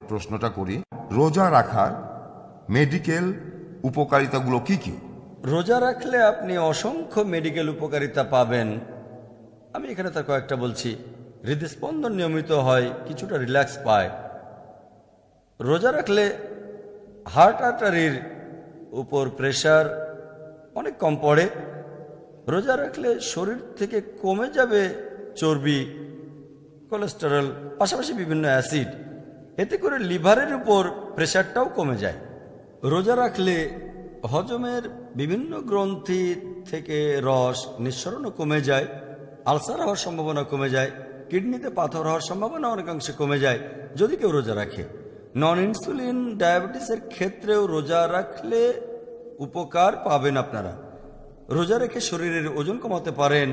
প্রশ্নটা করি, রোজা রাখার মেডিকেল উপকারিতাগুলো কি কি? রোজা রাখলে আপনি অসংখ্য মেডিকেল উপকারিতা পাবেন। আমি এখানে তার কয়েকটা বলছি। হৃদস্পন্দন নিয়মিত হয়, কিছুটা রিল্যাক্স পায়। রোজা রাখলে হার্ট আর্টারির উপর প্রেশার অনেক কম পড়ে। রোজা রাখলে শরীর থেকে কমে যাবে চর্বি, কোলেস্টেরল, পাশাপাশি বিভিন্ন অ্যাসিড। এতে করে লিভারের উপর প্রেশারটাও কমে যায়। রোজা রাখলে হজমের বিভিন্ন গ্রন্থি থেকে রস নিঃসরণও কমে যায়, আলসার হওয়ার সম্ভাবনা কমে যায়, কিডনিতে পাথর হওয়ার সম্ভাবনা অনেকাংশে কমে যায় যদি কেউ রোজা রাখে। নন ইনসুলিন ডায়াবেটিসের ক্ষেত্রেও রোজা রাখলে উপকার পাবেন আপনারা। রোজা রেখে শরীরের ওজন কমাতে পারেন।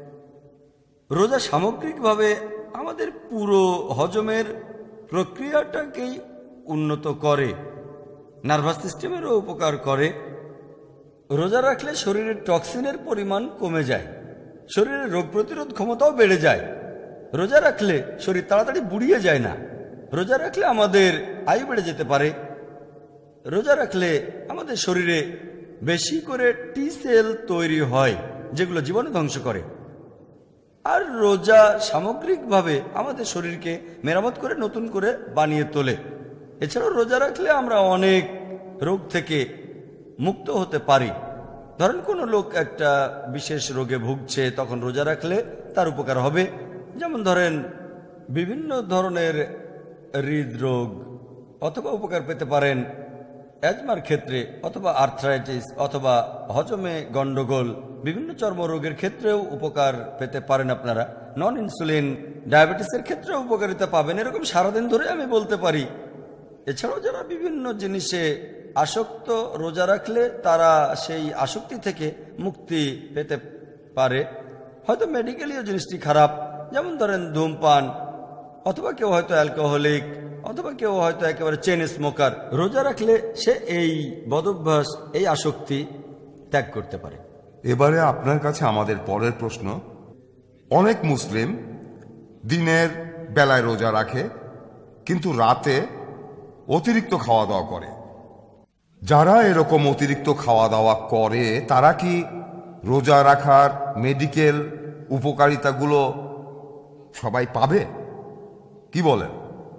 রোজা সামগ্রিকভাবে আমাদের পুরো হজমের প্রক্রিয়াটাকেই উন্নত করে, নার্ভাস সিস্টেমেরও উপকার করে। রোজা রাখলে শরীরের টক্সিনের পরিমাণ কমে যায়, শরীরের রোগ প্রতিরোধ ক্ষমতাও বেড়ে যায়। রোজা রাখলে শরীর তাড়াতাড়ি বুড়িয়ে যায় না। রোজা রাখলে আমাদের আয়ু বেড়ে যেতে পারে। রোজা রাখলে আমাদের শরীরে বেশি করে টি সেল তৈরি হয়, যেগুলো জীবাণু ধ্বংস করে। আর রোজা সামগ্রিকভাবে আমাদের শরীরকে মেরামত করে নতুন করে বানিয়ে তোলে। এছাড়াও রোজা রাখলে আমরা অনেক রোগ থেকে মুক্ত হতে পারি। ধরেন কোনো লোক একটা বিশেষ রোগে ভুগছে, তখন রোজা রাখলে তার উপকার হবে। যেমন ধরেন বিভিন্ন ধরনের হৃদরোগ অথবা উপকার পেতে পারেন অ্যাজমার ক্ষেত্রে, অথবা আর্থ্রাইটিস, অথবা হজমে গন্ডগোল, বিভিন্ন চর্মরোগের ক্ষেত্রেও উপকার পেতে পারেন আপনারা। নন ইনসুলিন ডায়াবেটিসের ক্ষেত্রেও উপকারিতা পাবেন। এরকম সারাদিন ধরে আমি বলতে পারি। এছাড়াও যারা বিভিন্ন জিনিসে আসক্ত, রোজা রাখলে তারা সেই আসক্তি থেকে মুক্তি পেতে পারে। হয়তো মেডিকেলিও জিনিসটি খারাপ, যেমন ধরেন ধূমপান, অথবা কেউ হয়তো অ্যালকোহলিক, অথবা কেউ হয়তো একেবারে চেন স্মোকার। রোজা রাখলে সে এই বদভ্যাস, এই আসক্তি ত্যাগ করতে পারে। এবারে আপনার কাছে আমাদের পরের প্রশ্ন, অনেক মুসলিম দিনের বেলায় রোজা রাখে কিন্তু রাতে অতিরিক্ত খাওয়া দাওয়া করে। যারা এরকম অতিরিক্ত খাওয়া দাওয়া করে তারা কি রোজা রাখার মেডিকেল উপকারিতাগুলো সবাই পাবে? কি বলেন?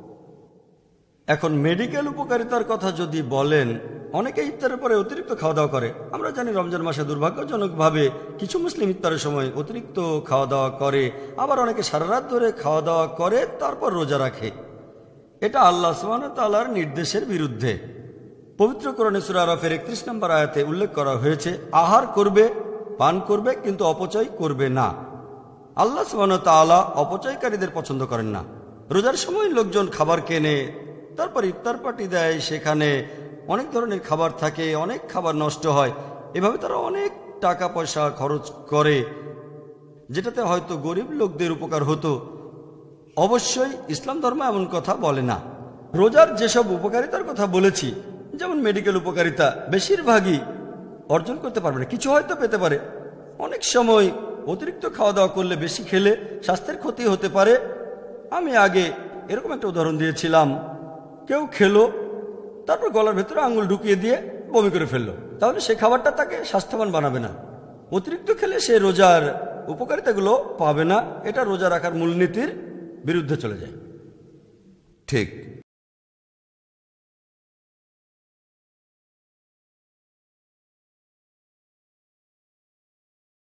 এখন মেডিকেল উপকারিতার কথা যদি বলেন, অনেকে ইফতারের পরে অতিরিক্ত খাওয়া দাওয়া করে। আমরা জানি রমজান মাসে দুর্ভাগ্যজনকভাবে কিছু মুসলিম ইফতারের সময় অতিরিক্ত খাওয়া দাওয়া করে, আবার অনেকে সারা রাত ধরে খাওয়া দাওয়া করে তারপর রোজা রাখে। এটা আল্লাহ সুবহানাহু ওয়া তাআলার নির্দেশের বিরুদ্ধে। পবিত্র কোরআনে সূরা আরাফের 31 নম্বর আয়াতে উল্লেখ করা হয়েছে, আহার করবে, পান করবে, কিন্তু অপচয় করবে না। আল্লাহ সুবহানাহু ওয়া তাআলা অপচয়কারীদের পছন্দ করেন না। রোজার সময় লোকজন খাবার কেনে, তারপর ইফতার পার্টি দেয়, সেখানে অনেক ধরনের খাবার থাকে, অনেক খাবার নষ্ট হয়। এভাবে তারা অনেক টাকা পয়সা খরচ করে, যেটাতে হয়তো গরিব লোকদের উপকার হতো। অবশ্যই ইসলাম ধর্ম এমন কথা বলে না। রোজার যেসব উপকারিতার কথা বলেছি, যেমন মেডিকেল উপকারিতা, বেশিরভাগই অর্জন করতে পারবে না, কিছু হয়তো পেতে পারে। অনেক সময় অতিরিক্ত খাওয়া দাওয়া করলে, বেশি খেলে স্বাস্থ্যের ক্ষতি হতে পারে। আমি আগে এরকম একটা উদাহরণ দিয়েছিলাম, কেউ খেলো, তারপর গলার ভেতরে আঙুল ঢুকিয়ে দিয়ে বমি করে ফেললো, তাহলে সে খাবারটা তাকে স্বাস্থ্যবান বানাবে না। অতিরিক্ত খেলে সে রোজার উপকারিতাগুলো পাবে না। এটা রোজা রাখার মূলনীতির বিরুদ্ধে চলে যায়। ঠিক।